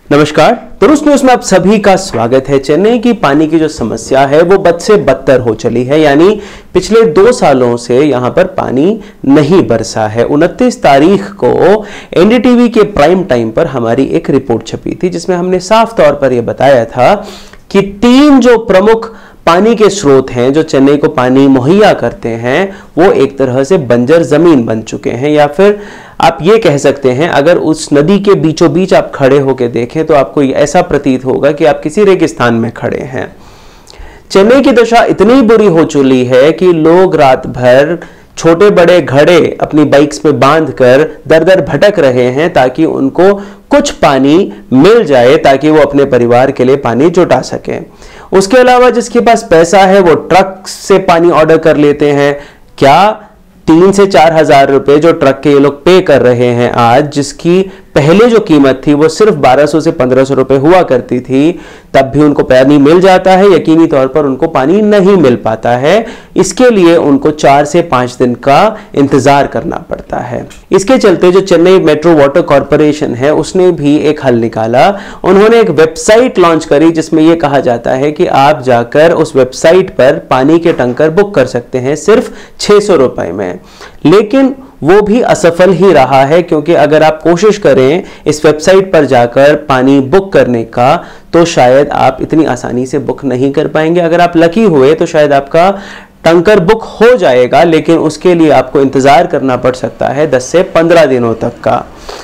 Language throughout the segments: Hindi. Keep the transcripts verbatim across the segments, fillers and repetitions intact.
नमस्कार, तुरुस्त न्यूज में आप सभी का स्वागत है। चेन्नई की पानी की जो समस्या है वो बद से बदतर हो चली है, यानी पिछले दो सालों से यहां पर पानी नहीं बरसा है। उनतीस तारीख को एनडीटीवी के प्राइम टाइम पर हमारी एक रिपोर्ट छपी थी जिसमें हमने साफ तौर पर यह बताया था कि तीन जो प्रमुख पानी के स्रोत हैं जो चेन्नई को पानी मुहैया करते हैं वो एक तरह से बंजर जमीन बन चुके हैं, या फिर आप ये कह सकते हैं अगर उस नदी के बीचों बीच आप खड़े होकर देखें तो आपको ऐसा प्रतीत होगा कि आप किसी रेगिस्तान में खड़े हैं। चेन्नई की दशा इतनी बुरी हो चुकी है कि लोग रात भर छोटे बड़े घड़े अपनी बाइक्स पे बांधकर दर दर भटक रहे हैं ताकि उनको कुछ पानी मिल जाए, ताकि वो अपने परिवार के लिए पानी जुटा सकें। उसके अलावा जिसके पास पैसा है वो ट्रक से पानी ऑर्डर कर लेते हैं। क्या तीन से चार हजार रुपए जो ट्रक के ये लोग पे कर रहे हैं आज, जिसकी पहले जो कीमत थी वो सिर्फ बारह सौ से पंद्रह सौ रुपए हुआ करती थी, तब भी उनको पानी मिल जाता है। यकीनी तौर पर उनको पानी नहीं मिल पाता है, इसके लिए उनको चार से पांच दिन का इंतजार करना पड़ता है। इसके चलते जो चेन्नई मेट्रो वाटर कॉर्पोरेशन है उसने भी एक हल निकाला। उन्होंने एक वेबसाइट लॉन्च करी जिसमें यह कहा जाता है कि आप जाकर उस वेबसाइट पर पानी के टैंकर बुक कर सकते हैं सिर्फ छह सौ रुपए में। लेकिन वो भी असफल ही रहा है, क्योंकि अगर आप कोशिश करें इस वेबसाइट पर जाकर पानी बुक करने का तो शायद आप इतनी आसानी से बुक नहीं कर पाएंगे। अगर आप लकी हुए तो शायद आपका टैंकर बुक हो जाएगा, लेकिन उसके लिए आपको इंतजार करना पड़ सकता है दस से पंद्रह दिनों तक का।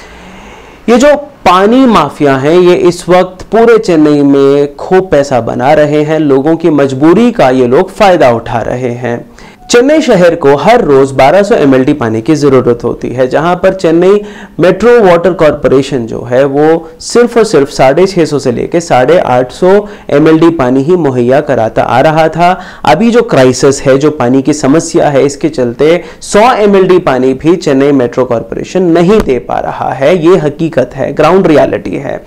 ये जो पानी माफिया हैं ये इस वक्त पूरे चेन्नई में खूब पैसा बना रहे हैं। लोगों की मजबूरी का ये लोग फायदा उठा रहे हैं। चेन्नई शहर को हर रोज बारह सौ एम एल डी पानी की जरूरत होती है, जहां पर चेन्नई मेट्रो वाटर कॉर्पोरेशन जो है वो सिर्फ और सिर्फ साढ़े छह सौ से लेकर साढ़े आठ सौ एम एल डी पानी ही मुहैया कराता आ रहा था। अभी जो क्राइसिस है, जो पानी की समस्या है, इसके चलते सौ एम एल डी पानी भी चेन्नई मेट्रो कॉर्पोरेशन नहीं दे पा रहा है। ये हकीकत है, ग्राउंड रियलिटी है।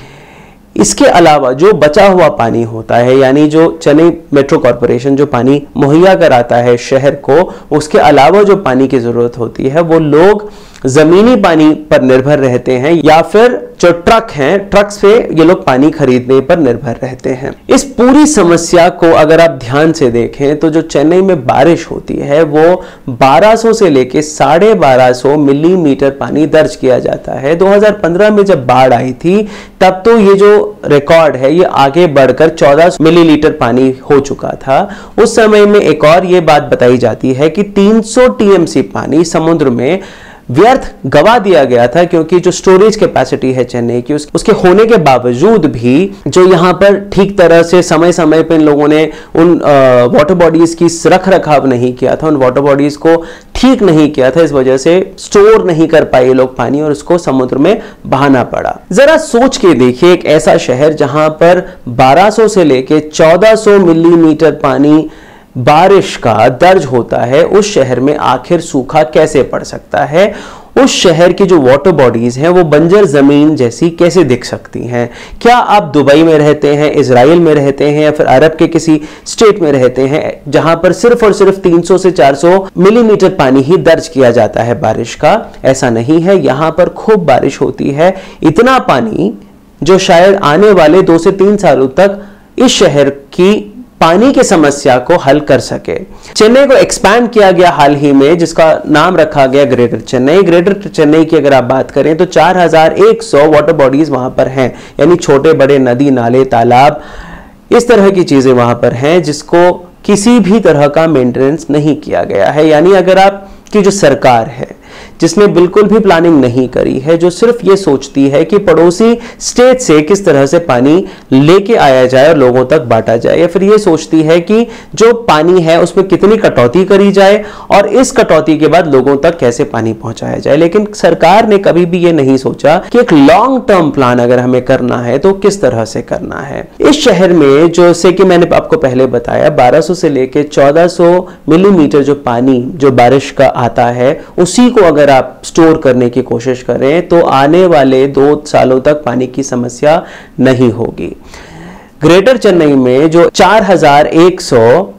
इसके अलावा जो बचा हुआ पानी होता है, यानी जो चेन्नई मेट्रो कॉर्पोरेशन जो पानी मुहैया कराता है शहर को, उसके अलावा जो पानी की जरूरत होती है वो लोग जमीनी पानी पर निर्भर रहते हैं, या फिर जो ट्रक हैं ट्रक से ये लोग पानी खरीदने पर निर्भर रहते हैं। इस पूरी समस्या को अगर आप ध्यान से देखें तो जो चेन्नई में बारिश होती है वो बारह सौ से लेके साढ़े बारह सौ मिलीमीटर पानी दर्ज किया जाता है। दो हज़ार पंद्रह में जब बाढ़ आई थी तब तो ये जो रिकॉर्ड है ये आगे बढ़कर चौदह सौ मिलीलीटर पानी हो चुका था। उस समय में एक और ये बात बताई जाती है कि तीन सौ टी एम सी पानी समुद्र में व्यर्थ गवा दिया गया था, क्योंकि जो स्टोरेज कैपेसिटी है चेन्नई की उस, उसके होने के बावजूद भी जो यहाँ पर ठीक तरह से समय समय पर इन लोगों ने उन वाटर बॉडीज की रख रखाव नहीं किया था, उन वाटर बॉडीज को ठीक नहीं किया था। इस वजह से स्टोर नहीं कर पाए लोग पानी और उसको समुद्र में बहाना पड़ा। जरा सोच के देखिए, एक ऐसा शहर जहां पर बारह सौ से लेके चौदह सौ मिलीमीटर पानी बारिश का दर्ज होता है, उस शहर में आखिर सूखा कैसे पड़ सकता है? उस शहर की जो वाटर बॉडीज हैं वो बंजर जमीन जैसी कैसे दिख सकती हैं? क्या आप दुबई में रहते हैं, इजराइल में रहते हैं, या फिर अरब के किसी स्टेट में रहते हैं जहां पर सिर्फ और सिर्फ तीन सौ से चार सौ मिलीमीटर पानी ही दर्ज किया जाता है बारिश का? ऐसा नहीं है, यहां पर खूब बारिश होती है। इतना पानी जो शायद आने वाले दो से तीन सालों तक इस शहर की पानी की समस्या को हल कर सके। चेन्नई को एक्सपैंड किया गया हाल ही में, जिसका नाम रखा गया ग्रेटर चेन्नई। ग्रेटर चेन्नई की अगर आप बात करें तो चार हज़ार एक सौ वाटर बॉडीज वहां पर हैं, यानी छोटे बड़े नदी नाले तालाब इस तरह की चीजें वहां पर हैं जिसको किसी भी तरह का मेंटेनेंस नहीं किया गया है। यानी अगर आपकी जो सरकार है जिसने बिल्कुल भी प्लानिंग नहीं करी है, जो सिर्फ ये सोचती है कि पड़ोसी स्टेट से किस तरह से पानी लेके आया जाए और लोगों तक बांटा जाए, या फिर ये सोचती है कि जो पानी है उसमें कितनी कटौती करी जाए और इस कटौती के बाद लोगों तक कैसे पानी पहुंचाया जाए। लेकिन सरकार ने कभी भी ये नहीं सोचा कि एक लॉन्ग टर्म प्लान अगर हमें करना है तो किस तरह से करना है। इस शहर में जो से कि मैंने आपको पहले बताया बारह सौ से लेके चौदह सौ मिलीमीटर जो पानी जो बारिश का आता है, उसी को अगर आप स्टोर करने की कोशिश करें तो आने वाले दो सालों तक पानी की समस्या नहीं होगी। ग्रेटर चेन्नई में जो चार हज़ार एक सौ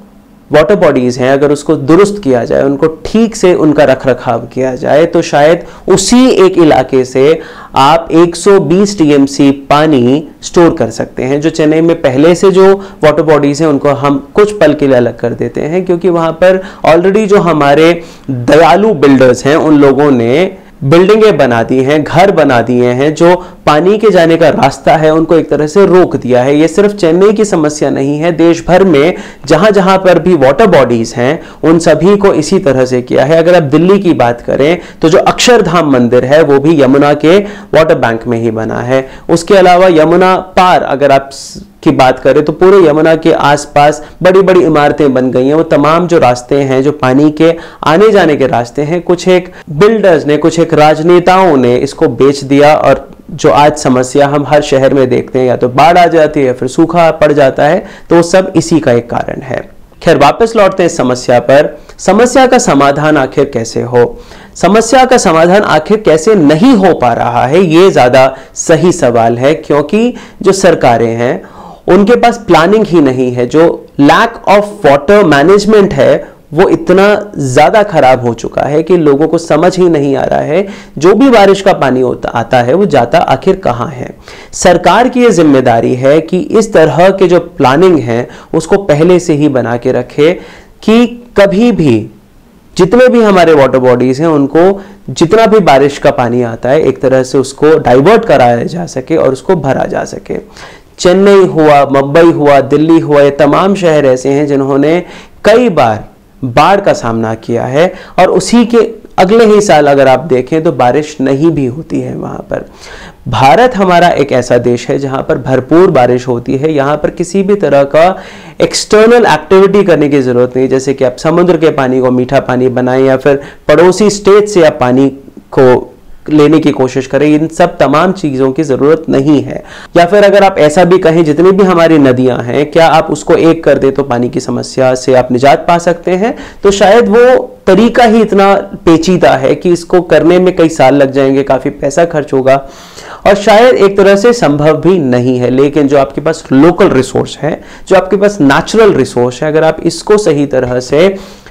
वाटर बॉडीज हैं अगर उसको दुरुस्त किया जाए, उनको ठीक से उनका रख रखाव किया जाए, तो शायद उसी एक इलाके से आप एक सौ बीस टीएमसी पानी स्टोर कर सकते हैं। जो चेन्नई में पहले से जो वाटर बॉडीज हैं उनको हम कुछ पल के लिए अलग कर देते हैं, क्योंकि वहां पर ऑलरेडी जो हमारे दयालु बिल्डर्स हैं उन लोगों ने बिल्डिंगें बना दी हैं, घर बना दिए हैं, जो पानी के जाने का रास्ता है उनको एक तरह से रोक दिया है। ये सिर्फ चेन्नई की समस्या नहीं है, देश भर में जहां जहां पर भी वाटर बॉडीज हैं उन सभी को इसी तरह से किया है। अगर आप दिल्ली की बात करें तो जो अक्षरधाम मंदिर है वो भी यमुना के वाटर बैंक में ही बना है। उसके अलावा यमुना पार अगर आप की बात करें तो पूरे यमुना के आसपास बड़ी बड़ी इमारतें बन गई हैं। वो तमाम जो रास्ते हैं, जो पानी के आने जाने के रास्ते हैं, कुछ एक बिल्डर्स ने, कुछ एक राजनेताओं ने इसको बेच दिया, और जो आज समस्या हम हर शहर में देखते हैं, या तो बाढ़ आ जाती है फिर सूखा पड़ जाता है, तो सब इसी का एक कारण है। खैर, वापस लौटते हैं इस समस्या पर। समस्या का समाधान आखिर कैसे हो? समस्या का समाधान आखिर कैसे नहीं हो पा रहा है, ये ज्यादा सही सवाल है, क्योंकि जो सरकारें हैं उनके पास प्लानिंग ही नहीं है। जो लैक ऑफ वाटर मैनेजमेंट है वो इतना ज्यादा खराब हो चुका है कि लोगों को समझ ही नहीं आ रहा है जो भी बारिश का पानी होता आता है वो जाता आखिर कहां है। सरकार की यह जिम्मेदारी है कि इस तरह के जो प्लानिंग है उसको पहले से ही बना के रखे, कि कभी भी जितने भी हमारे वाटर बॉडीज हैं उनको जितना भी बारिश का पानी आता है एक तरह से उसको डाइवर्ट कराया जा सके और उसको भरा जा सके। चेन्नई हुआ, मुंबई हुआ, दिल्ली हुआ, ये तमाम शहर ऐसे हैं जिन्होंने कई बार बाढ़ का सामना किया है, और उसी के अगले ही साल अगर आप देखें तो बारिश नहीं भी होती है वहां पर। भारत हमारा एक ऐसा देश है जहां पर भरपूर बारिश होती है। यहां पर किसी भी तरह का एक्सटर्नल एक्टिविटी करने की जरूरत नहीं, जैसे कि आप समुद्र के पानी को मीठा पानी बनाएं या फिर पड़ोसी स्टेट से आप पानी को लेने की कोशिश करें। इन सब तमाम चीजों की जरूरत नहीं है। या फिर अगर आप ऐसा भी कहें, जितनी भी हमारी नदियां हैं, क्या आप उसको एक कर दे तो पानी की समस्या से आप निजात पा सकते हैं? तो शायद वो तरीका ही इतना पेचीदा है कि इसको करने में कई साल लग जाएंगे, काफी पैसा खर्च होगा, और शायद एक तरह से संभव भी नहीं है। लेकिन जो आपके पास लोकल रिसोर्स है, जो आपके पास नेचुरल रिसोर्स है, अगर आप इसको सही तरह से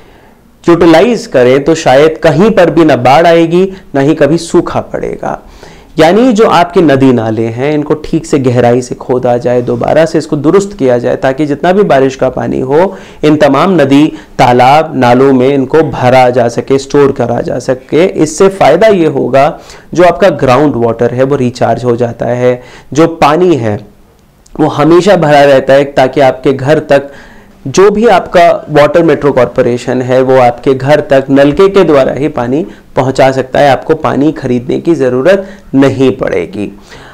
यूटिलाइज करें तो शायद कहीं पर भी ना बाढ़ आएगी, ना ही कभी सूखा पड़ेगा। यानी जो आपके नदी नाले हैं इनको ठीक से गहराई से खोदा जाए, दोबारा से इसको दुरुस्त किया जाए, ताकि जितना भी बारिश का पानी हो इन तमाम नदी तालाब नालों में इनको भरा जा सके, स्टोर करा जा सके। इससे फायदा ये होगा, जो आपका ग्राउंड वाटर है वो रिचार्ज हो जाता है, जो पानी है वो हमेशा भरा रहता है, ताकि आपके घर तक जो भी आपका वाटर मेट्रो कॉरपोरेशन है वो आपके घर तक नलके के द्वारा ही पानी पहुंचा सकता है। आपको पानी खरीदने की जरूरत नहीं पड़ेगी।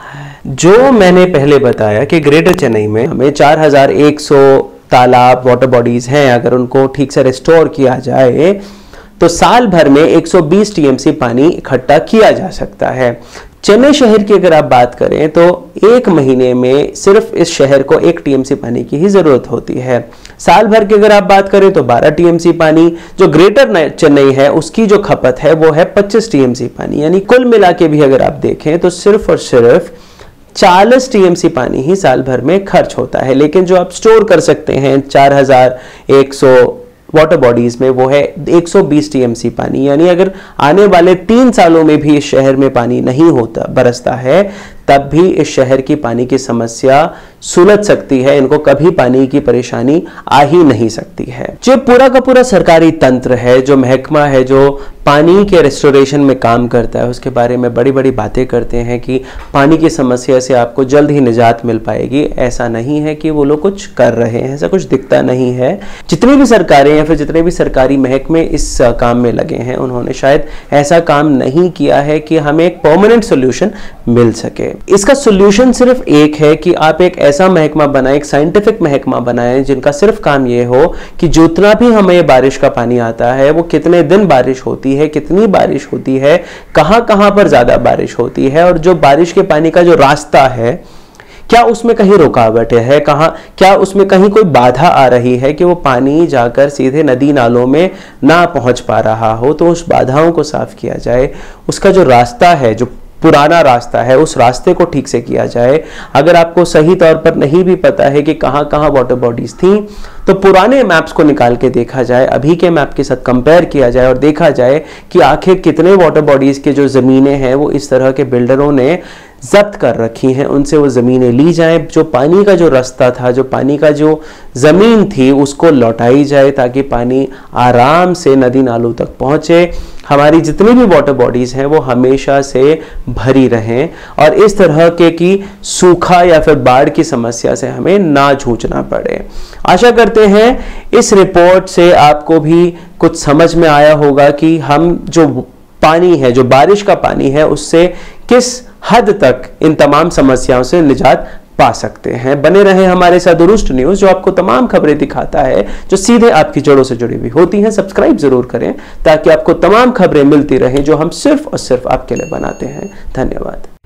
जो मैंने पहले बताया कि ग्रेटर चेन्नई में हमें चार हज़ार एक सौ तालाब वाटर बॉडीज हैं, अगर उनको ठीक से रिस्टोर किया जाए तो साल भर में एक सौ बीस टीएमसी पानी इकट्ठा किया जा सकता है। चेन्नई शहर की अगर आप बात करें तो एक महीने में सिर्फ इस शहर को एक टीएमसी पानी की ही जरूरत होती है। साल भर की अगर आप बात करें तो बारह टीएमसी पानी। जो ग्रेटर चेन्नई है उसकी जो खपत है वो है पच्चीस टीएमसी पानी। यानी कुल मिला के भी अगर आप देखें तो सिर्फ और सिर्फ चालीस टीएमसी पानी ही साल भर में खर्च होता है। लेकिन जो आप स्टोर कर सकते हैं चार हज़ार एक सौ वाटर बॉडीज में वो है एक सौ बीस टीएमसी पानी। यानी अगर आने वाले तीन सालों में भी इस शहर में पानी नहीं होता बरसता है तब भी इस शहर की पानी की समस्या सुलझ सकती है। इनको कभी पानी की परेशानी आ ही नहीं सकती है। जो पूरा का पूरा सरकारी तंत्र है, जो महकमा है जो पानी के रेस्टोरेशन में काम करता है, उसके बारे में बड़ी बड़ी बातें करते हैं कि पानी की समस्या से आपको जल्द ही निजात मिल पाएगी। ऐसा नहीं है कि वो लोग कुछ कर रहे हैं, ऐसा कुछ दिखता नहीं है। जितनी भी सरकारें या फिर जितने भी सरकारी महकमे इस काम में लगे हैं उन्होंने शायद ऐसा काम नहीं किया है कि हमें एक परमानेंट सोल्यूशन मिल सके। इसका सोल्यूशन सिर्फ एक है कि आप एक ऐसा महकमा बनाएं, एक साइंटिफिक महकमा बनाएं जिनका सिर्फ काम ये हो कि जितना भी हमें बारिश का पानी आता है वो कितने दिन बारिश होती है, कितनी बारिश होती है, कहां कहां पर ज्यादा बारिश होती है, और जो बारिश के पानी का जो रास्ता है क्या उसमें कहीं रुकावट है, कहां क्या उसमें कहीं कोई बाधा आ रही है कि वो पानी जाकर सीधे नदी नालों में ना पहुंच पा रहा हो, तो उस बाधाओं को साफ किया जाए। उसका जो रास्ता है, जो पुराना रास्ता है उस रास्ते को ठीक से किया जाए। अगर आपको सही तौर पर नहीं भी पता है कि कहाँ कहाँ वाटर बॉडीज थी, तो पुराने मैप्स को निकाल के देखा जाए, अभी के मैप के साथ कंपेयर किया जाए और देखा जाए कि आखिर कितने वाटर बॉडीज के जो ज़मीनें हैं वो इस तरह के बिल्डरों ने जब्त कर रखी हैं, उनसे वो ज़मीनें ली जाएं। जो पानी का जो रास्ता था, जो पानी का जो ज़मीन थी, उसको लौटाई जाए ताकि पानी आराम से नदी नालों तक पहुँचे, हमारी जितनी भी वाटर बॉडीज़ हैं वो हमेशा से भरी रहें और इस तरह के कि सूखा या फिर बाढ़ की समस्या से हमें ना जूझना पड़े। आशा करते हैं इस रिपोर्ट से आपको भी कुछ समझ में आया होगा कि हम जो पानी है, जो बारिश का पानी है, उससे किस हद तक इन तमाम समस्याओं से निजात पा सकते हैं। बने रहें हमारे साथ रूस्ट न्यूज़, जो आपको तमाम खबरें दिखाता है जो सीधे आपकी जड़ों से जुड़ी हुई होती हैं। सब्सक्राइब जरूर करें ताकि आपको तमाम खबरें मिलती रहें जो हम सिर्फ और सिर्फ आपके लिए बनाते हैं। धन्यवाद।